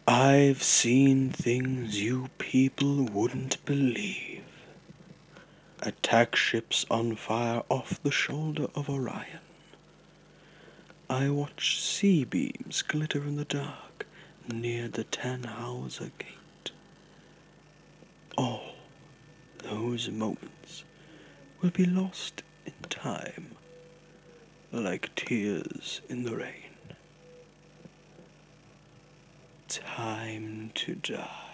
I've seen things you people wouldn't believe. Attack ships on fire off the shoulder of Orion. I watched sea beams glitter in the dark near the Tannhauser Gate. All those moments will be lost in time, like tears in the rain. Time to die.